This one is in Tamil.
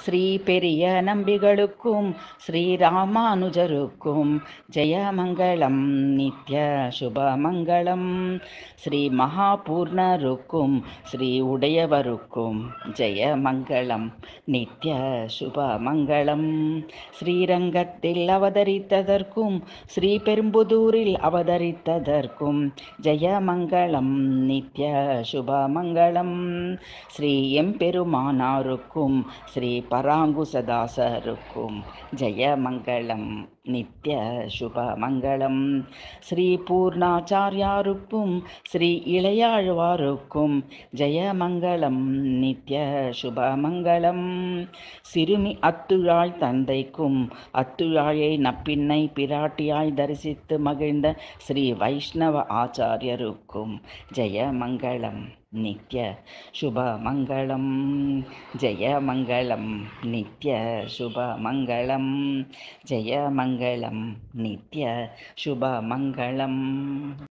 ஸ்ரீ பெரிய நம்பிகளுக்கும் ஸ்ரீராமானுஜருக்கும் ஜெயமங்களம் நித்ய சுபமங்களம். ஸ்ரீ மகாபூர்ணருக்கும் ஸ்ரீ உடையவருக்கும் ஜெயமங்களம் நித்ய சுபமங்களம். ஸ்ரீரங்கத்தில் அவதரித்ததற்கும் ஸ்ரீ பெரும்புதூரில் அவதரித்ததற்கும் ஜெயமங்களம் நித்ய சுபமங்களம். ஸ்ரீ எம்பெருமானாருக்கும் ஸ்ரீ பராங்குசதாசருக்கும் ஜெயமங்களம் நித்ய சுபமங்களம். ஸ்ரீ பூர்ணாச்சாரியாருக்கும் ஸ்ரீ இளையாழ்வாருக்கும் ஜெயமங்களம் நித்ய சுபமங்களம். சிறுமி அத்துழாய் தந்தைக்கும் அத்துழாயை நப்பின்னை பிராட்டியாய் தரிசித்து மகிழ்ந்த ஸ்ரீ வைஷ்ணவ ஆச்சாரியருக்கும் ஜெயமங்களம் நித்ய சுபமங்களம். ஜெயமங்களம் நித்ய சுபமங்களம். ஜெயமங்களம் நித்ய சுபமங்களம்.